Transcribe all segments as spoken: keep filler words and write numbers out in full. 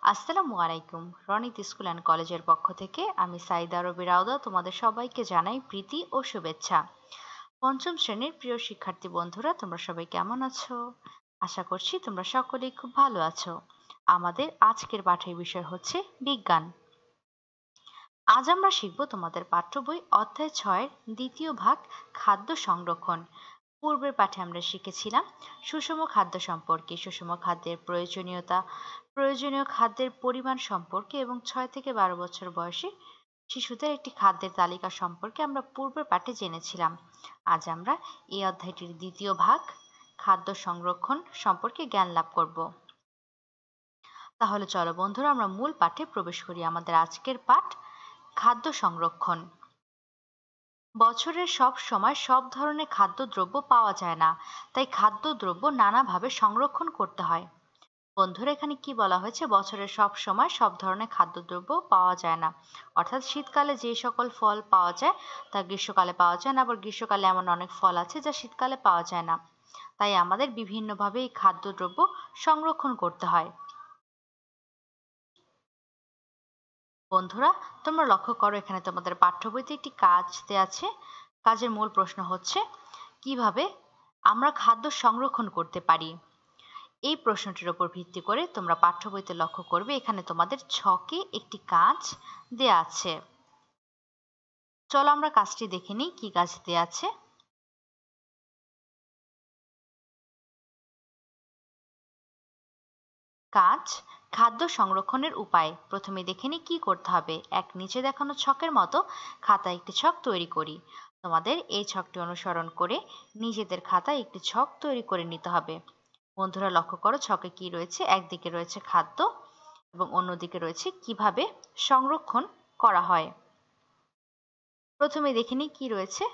আসসালামু আলাইকুম। Ronit school and কলেজের পক্ষ থেকে আমি সাইদা রবি রাউদা তোমাদের সবাইকে জানাই প্রীতি ও শুভেচ্ছা। পঞ্চম শ্রেণীর প্রিয় শিক্ষার্থী বন্ধুরা, তোমরা সবাই কেমন আছো? আশা করছি তোমরা সকলেই খুব ভালো আছো। আমাদের আজকের পাঠের বিষয় হচ্ছে বিজ্ঞান। আজ আমরা শিখব তোমাদের পাঠ্য বই অধ্যায় ছয়ের দ্বিতীয় ভাগ, খাদ্য সংরক্ষণ। পূর্বের পাঠে আমরা শিখেছিলাম সুষম খাদ্য সম্পর্কে, সুষম খাদ্যের প্রয়োজনীয়তা, প্রয়োজনীয় খাদ্যের পরিমাণ সম্পর্কে এবং ছয় থেকে বারো বছর বয়সী শিশুদের একটি খাদ্যের তালিকা সম্পর্কে আমরা পূর্বের পাঠে জেনেছিলাম। আজ আমরা এই অধ্যায়টির দ্বিতীয় ভাগ, খাদ্য সংরক্ষণ সম্পর্কে জ্ঞান লাভ করব। তাহলে চলো বন্ধুরা, আমরা মূল পাঠে প্রবেশ করি। আমাদের আজকের পাঠ খাদ্য সংরক্ষণ। বছরের সব সময় সব ধরনের খাদ্যদ্রব্য পাওয়া যায় না, তাই খাদ্যদ্রব্য নানাভাবে সংরক্ষণ করতে হয়। বন্ধুরা, এখানে কি বলা হয়েছে? বছরের সব সময় সব ধরনের খাদ্যদ্রব্য পাওয়া যায় না, অর্থাৎ শীতকালে যে সকল ফল পাওয়া যায় তা গ্রীষ্মকালে পাওয়া যায় না, আবার গ্রীষ্মকালে এমন অনেক ফল আছে যা শীতকালে পাওয়া যায় না। তাই আমাদের বিভিন্নভাবে এই খাদ্যদ্রব্য সংরক্ষণ করতে হয়। বন্ধুরা, তোমরা লক্ষ্য করো, এখানে তোমাদের পাঠ্য বইতে একটি কাজ দেওয়া আছে। কাজের মূল প্রশ্ন হচ্ছে কিভাবে আমরা খাদ্য সংরক্ষণ করতে পারি। এই প্রশ্নটির উপর ভিত্তি করে তোমরা পাঠ্য বইতে লক্ষ্য করবে, এখানে তোমাদের ছকে একটি কাজ দেয়া আছে। চলো আমরা কাজটি দেখে নিই, কি কাজ দেয়া আছে। কাজ খাদ্য সংরক্ষণের উপায়। প্রথমে দেখে নিই কি করতে হবে। এক, নিচে দেখানো ছকের মতো খাতায় একটি ছক তৈরি করি। তোমাদের এই ছকটি অনুসরণ করে নিজেদের খাতায় একটি ছক তৈরি করে নিতে হবে। বন্ধুরা লক্ষ্য করো, ছকে কি রয়েছে? একদিকে রয়েছে খাদ্য এবং অন্যদিকে রয়েছে কিভাবে সংরক্ষণ করা হয়। প্রথমে দেখে নিই কি রয়েছে।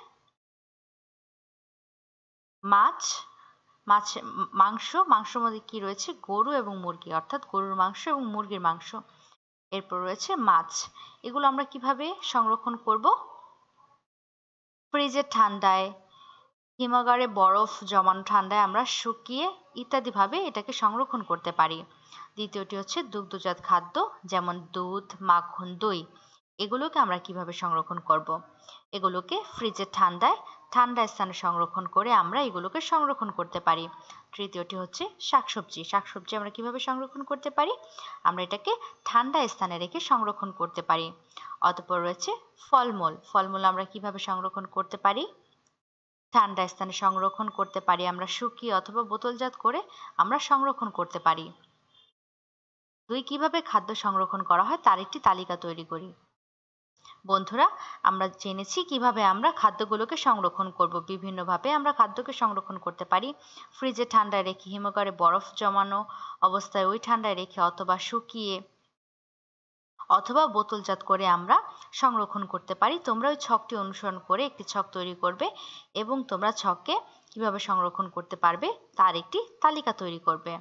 মাছ, মাছ মাংস, মাংসের মধ্যে কি রয়েছে? গরু এবং মুরগি, অর্থাৎ গরুর মাংস এবং মুরগির মাংস। এরপর রয়েছে মাছ। এগুলো আমরা কিভাবে সংরক্ষণ করব? ফ্রিজের ঠান্ডায়, হিমাগারে বরফ জমানো ঠান্ডায় আমরা শুকিয়ে ইত্যাদি ভাবে এটাকে সংরক্ষণ করতে পারি। দ্বিতীয়টি হচ্ছে দুগ্ধজাত খাদ্য, যেমন দুধ, মাখন, দই। এগুলোকে আমরা কিভাবে সংরক্ষণ করব? এগুলোকে ফ্রিজের ঠান্ডায় ঠান্ডা স্থানে সংরক্ষণ করে আমরা এগুলোকে সংরক্ষণ করতে পারি। তৃতীয়টি হচ্ছে শাকসবজি। শাকসবজি আমরা কিভাবে সংরক্ষণ করতে পারি? আমরা এটাকে ঠান্ডা স্থানে রেখে সংরক্ষণ করতে পারি। অতঃপর রয়েছে ফলমূল। ফলমূল আমরা কিভাবে সংরক্ষণ করতে পারি? ঠান্ডা স্থানে সংরক্ষণ করতে পারি, আমরা শুকিয়ে অথবা বোতলজাত করে আমরা সংরক্ষণ করতে পারি। দুই, কিভাবে খাদ্য সংরক্ষণ করা হয় তার একটি তালিকা তৈরি করি। বন্ধুরা, আমরা জেনেছি কিভাবে আমরা খাদ্যগুলোকে সংরক্ষণ করব। বিভিন্নভাবে আমরা খাদ্যকে সংরক্ষণ করতে পারি। ফ্রিজে ঠান্ডায় রেখে, হিমঘরে বরফ জমানো অবস্থায় ওই ঠান্ডায় রেখে, অথবা শুকিয়ে অথবা বোতলজাত করে আমরা সংরক্ষণ করতে পারি। তোমরা ওই ছকটি অনুসরণ করে একটি ছক তৈরি করবে এবং তোমরা ছকে কিভাবে সংরক্ষণ করতে পারবে তার একটি তালিকা তৈরি করবে।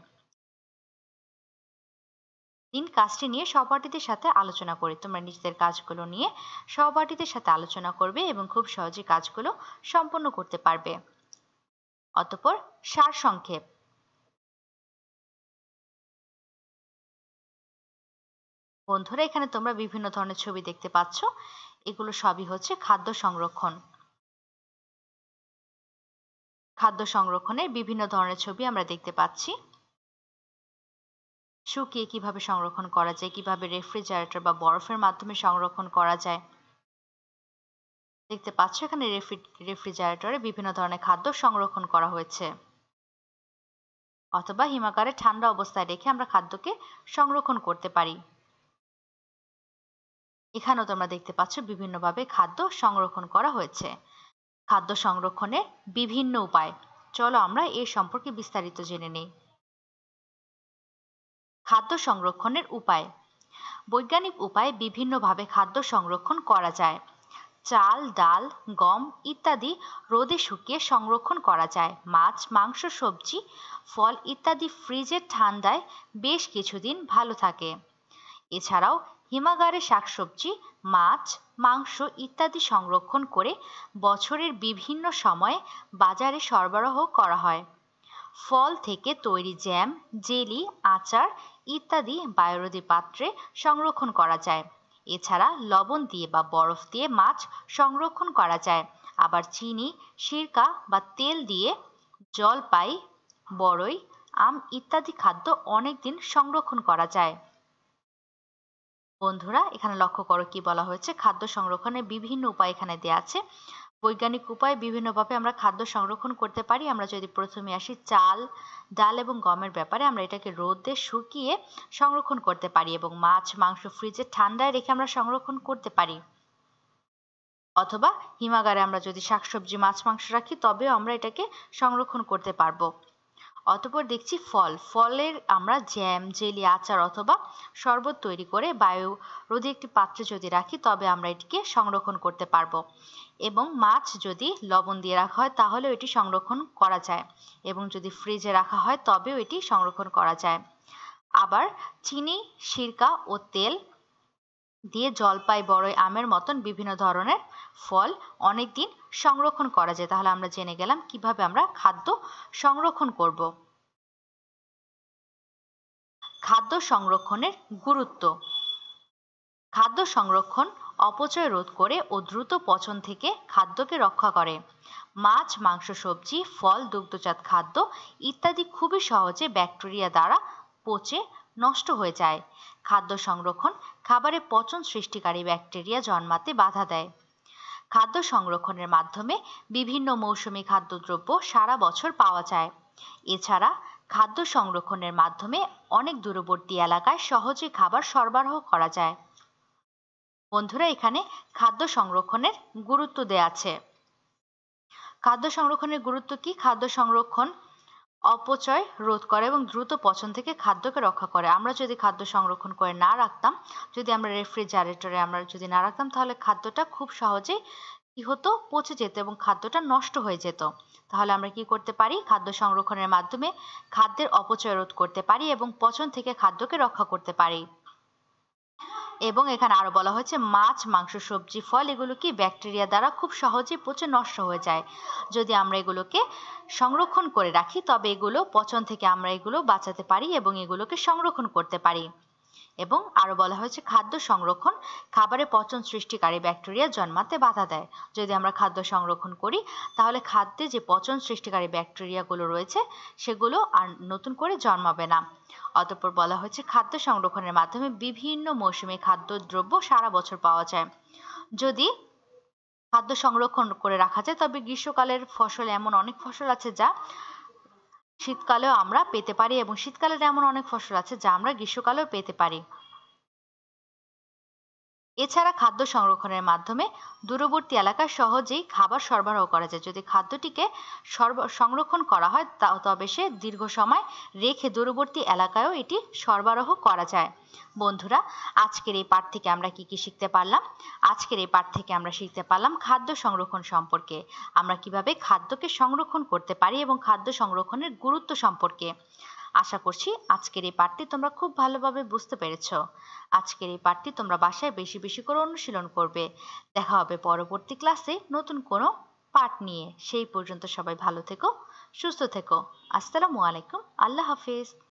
তিন, কাজটি নিয়ে সহপাঠীদের সাথে আলোচনা করি। তোমরা নিজেদের কাজগুলো নিয়ে সহপাঠীদের সাথে আলোচনা করবে এবং খুব সহজে কাজগুলো সম্পন্ন করতে পারবে। অতঃপর সারসংক্ষেপ। বন্ধুরা, এখানে তোমরা বিভিন্ন ধরনের ছবি দেখতে পাচ্ছ। এগুলো সবই হচ্ছে খাদ্য সংরক্ষণ। খাদ্য সংরক্ষণের বিভিন্ন ধরনের ছবি আমরা দেখতে পাচ্ছি। শুকিয়ে কিভাবে সংরক্ষণ করা যায়, কিভাবে রেফ্রিজারেটর বা বরফের মাধ্যমে সংরক্ষণ করা যায়। দেখতে পাচ্ছ এখানে রেফ্রিজারেটরে বিভিন্ন ধরনের খাদ্য সংরক্ষণ করা হয়েছে, অথবা হিমাগারে ঠান্ডা অবস্থায় রেখে আমরা খাদ্যকে সংরক্ষণ করতে পারি। এখানেও তোমরা দেখতে পাচ্ছ বিভিন্নভাবে খাদ্য সংরক্ষণ করা হয়েছে। খাদ্য সংরক্ষণের বিভিন্ন উপায়, চলো আমরা এর সম্পর্কে বিস্তারিত জেনে নেই। খাদ্য সংরক্ষণের উপায়। বৈজ্ঞানিক উপায়ে বিভিন্নভাবে খাদ্য সংরক্ষণ করা যায়। চাল, ডাল, গম ইত্যাদি রোদে শুকিয়ে সংরক্ষণ করা যায়। মাছ, মাংস, সবজি, ফল ইত্যাদি ফ্রিজের ঠান্ডায় বেশ কিছুদিন ভালো থাকে। এছাড়াও হিমাগারে শাকসবজি, মাছ, মাংস ইত্যাদি সংরক্ষণ করে বছরের বিভিন্ন সময়ে বাজারে সরবরাহ করা হয়। ফল থেকে তৈরি জ্যাম, জেলি, আচার ইত্যাদি বায়ুরোধী পাত্রে সংরক্ষণ করা যায়। এছাড়া লবণ দিয়ে বা বরফ দিয়ে মাছ সংরক্ষণ করা যায়। আবার চিনি, সিরকা বা তেল দিয়ে জলপাই, বড়ই, আম ইত্যাদি খাদ্য অনেক দিন সংরক্ষণ করা যায়। বন্ধুরা, এখানে লক্ষ্য করো কি বলা হয়েছে। খাদ্য সংরক্ষণের বিভিন্ন উপায় এখানে দেওয়া আছে। বৈজ্ঞানিক উপায়ে বিভিন্নভাবে আমরা খাদ্য সংরক্ষণ করতে পারি। আমরা যদি প্রথমে আসি চাল, ডাল এবং গমের ব্যাপারে, আমরা এটাকে রোদে শুকিয়ে সংরক্ষণ করতে পারি এবং মাছ, মাংস ফ্রিজে ঠান্ডায় রেখে আমরা সংরক্ষণ করতে পারি। অথবা হিমাগারে আমরা যদি শাকসবজি, মাছ, মাংস রাখি তবেও আমরা এটাকে সংরক্ষণ করতে পারবো। অতঃপর দেখছি ফল। ফলের আমরা জ্যাম, জেলি, আচার অথবা শরবত তৈরি করে বায়ু রোধী একটি পাত্রে যদি রাখি তবে আমরা এটিকে সংরক্ষণ করতে পারবো। এবং মাছ যদি লবণ দিয়ে রাখা হয় তাহলেও এটি সংরক্ষণ করা যায় এবং যদি ফ্রিজে রাখা হয় তবেও এটি সংরক্ষণ করা যায়। আবার চিনি, সিরকা ও তেল দিয়ে জলপাই, বড়ই, আমের মতন বিভিন্ন ধরনের ফল অনেক দিন সংরক্ষণ করা যায়। তাহলে আমরা জেনে গেলাম কিভাবে আমরা খাদ্য সংরক্ষণ করব। খাদ্য সংরক্ষণের গুরুত্ব। খাদ্য সংরক্ষণ অপচয় রোধ করে ও দ্রুত পচন থেকে খাদ্যকে রক্ষা করে। মাছ, মাংস, সবজি, ফল, দুগ্ধজাত খাদ্য ইত্যাদি খুবই সহজে ব্যাকটেরিয়া দ্বারা পচে নষ্ট হয়ে যায়। খাদ্য সংরক্ষণ খাবারে পচন সৃষ্টিকারী ব্যাকটেরিয়া জন্মাতে বাধা দেয়। খাদ্য সংরক্ষণের মাধ্যমে বিভিন্ন মৌসুমী খাদ্যদ্রব্য সারা বছর পাওয়া যায়। এছাড়া খাদ্য সংরক্ষণের মাধ্যমে অনেক দূরবর্তী এলাকায় সহজে খাবার সরবরাহ করা যায়। বন্ধুরা, এখানে খাদ্য সংরক্ষণের গুরুত্ব দেয়া আছে। খাদ্য সংরক্ষণের গুরুত্ব কি? খাদ্য সংরক্ষণ অপচয় রোধ করে এবং দ্রুত পচন থেকে খাদ্যকে রক্ষা করে। আমরা যদি খাদ্য সংরক্ষণ করে না রাখতাম, যদি আমরা রেফ্রিজারেটরে আমরা যদি না রাখতাম তাহলে খাদ্যটা খুব সহজেই কি হতো, পচে যেত এবং খাদ্যটা নষ্ট হয়ে যেত। তাহলে আমরা কি করতে পারি? খাদ্য সংরক্ষণের মাধ্যমে খাদ্যের অপচয় রোধ করতে পারি এবং পচন থেকে খাদ্যকে রক্ষা করতে পারি। এবং এখানে আরো বলা হয়েছে মাছ, মাংস, সবজি, ফল এগুলো কি ব্যাকটেরিয়া দ্বারা খুব সহজেই পচে নষ্ট হয়ে যায়। যদি আমরা এগুলোকে সংরক্ষণ করে রাখি তবে এগুলো পচন থেকে আমরা এগুলো বাঁচাতে পারি এবং এগুলোকে সংরক্ষণ করতে পারি। এবং আরো বলা হয়েছে খাদ্য সংরক্ষণ খাবারে পচন সৃষ্টিকারী ব্যাকটেরিয়া জন্মাতে বাধা দেয়। যদি আমরা খাদ্য সংরক্ষণ করি তাহলে খাদ্যে যে পচন সৃষ্টিকারী ব্যাকটেরিয়াগুলো রয়েছে সেগুলো আর নতুন করে জন্মাবে না। অতঃপর বলা হয়েছে খাদ্য সংরক্ষণের মাধ্যমে বিভিন্ন মৌসুমী খাদ্যদ্রব্য সারা বছর পাওয়া যায়। যদি খাদ্য সংরক্ষণ করে রাখা যায় তবে গ্রীষ্মকালের ফসল, এমন অনেক ফসল আছে যা শীতকালেও আমরা পেতে পারি এবং শীতকালের এমন অনেক ফসল আছে যা আমরা গ্রীষ্মকালেও পেতে পারি। এছাড়া খাদ্য সংরক্ষণের মাধ্যমে দূরবর্তী এলাকায় সহজেই খাবার সরবরাহ করা যায়। যদি খাদ্যটিকে সংরক্ষণ করা হয় তবে সে দীর্ঘ সময় রেখে দূরবর্তী এলাকায়ও এটি সরবরাহ করা যায়। বন্ধুরা, আজকের এই পাঠ থেকে আমরা কি কি শিখতে পারলাম? আজকের এই পাঠ থেকে আমরা শিখতে পারলাম খাদ্য সংরক্ষণ সম্পর্কে, আমরা কিভাবে খাদ্যকে সংরক্ষণ করতে পারি এবং খাদ্য সংরক্ষণের গুরুত্ব সম্পর্কে। আশা করছি আজকের এই পাঠটি তোমরা খুব ভালোভাবে বুঝতে পেরেছো। আজকের এই পাঠটি তোমরা বাসায় বেশি বেশি করে অনুশীলন করবে। দেখা হবে পরবর্তী ক্লাসে নতুন কোনো পাঠ নিয়ে। সেই পর্যন্ত সবাই ভালো থেকো, সুস্থ থেকো। আসসালামু আলাইকুম। আল্লাহ হাফেজ।